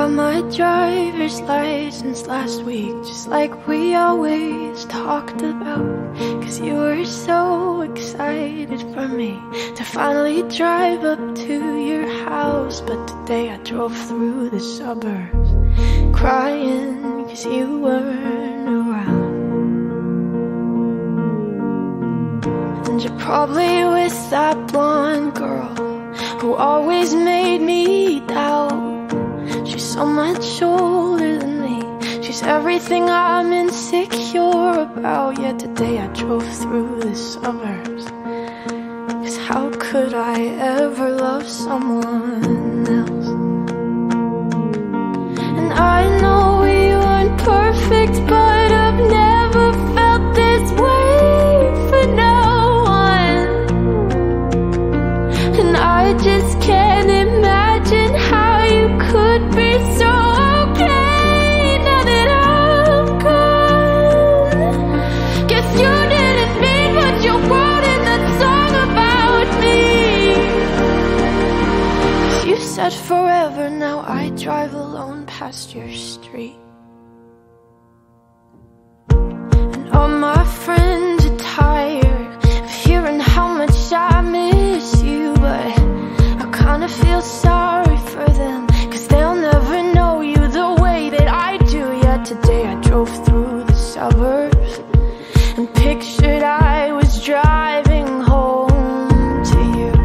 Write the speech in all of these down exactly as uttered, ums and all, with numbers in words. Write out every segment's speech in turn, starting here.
got my driver's license last week, just like we always talked about. Cause you were so excited for me to finally drive up to your house. But today I drove through the suburbs crying cause you weren't around. And you're probably with that blonde girl who always made me doubt. She's so much older than me, she's everything I'm insecure about. Yet today I drove through the suburbs, cause how could I ever love someone else? And I know we weren't perfect, but I've never felt this way for no one. And I just can't imagine how you could be so okay now that I'm gone. Guess you didn't mean what you wrote in that song about me. You said forever, now I drive alone past your street. And all my friends are tired of hearing how much I miss you, but I kinda feel sorry for them, cause they'll never know you the way that I do. Yet today I drove through the suburbs and pictured I was driving home to you.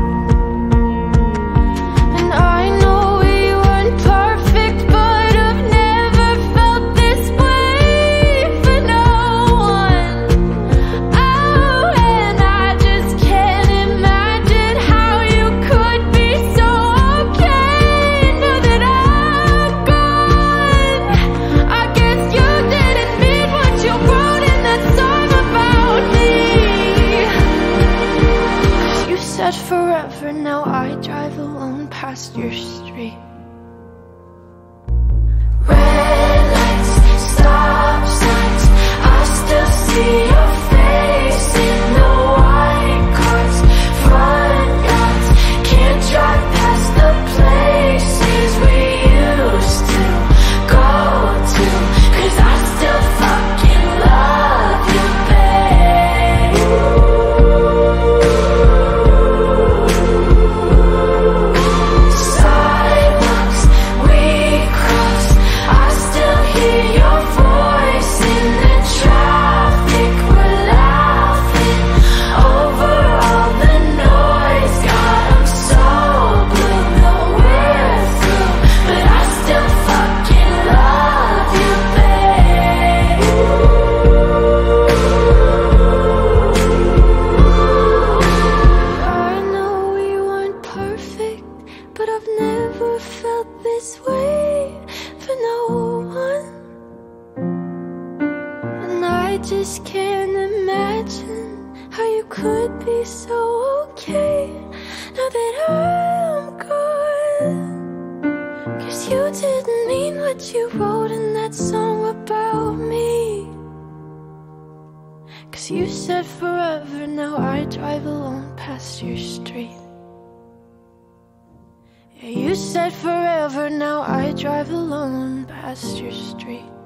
And I know we weren't perfect, but I've never felt this way for no one. Oh, and I just can't imagine how you could be so okay now that I'm gone. I guess you didn't mean what you wrote in that song about me. Cause you said forever, now I drive alone past your street. Red lights, stop signs, I still see your face in the white cars, front yards. Can't drive past the places we used to go to, cause I still fucking love you, babe. Sidewalks we cross, I still hear your voice in the traffic. We're laughing over all the noise. God, I'm so blue, no we're through, but I still fucking love you, babe. I know we weren't perfect, but I've never felt this way for no one. And I just can't imagine how you could be so okay now that I'm gone. Cause you didn't mean what you wrote in that song about me. Cause you said forever, now I drive alone past your street. Yeah, you said forever, now I drive alone past your street.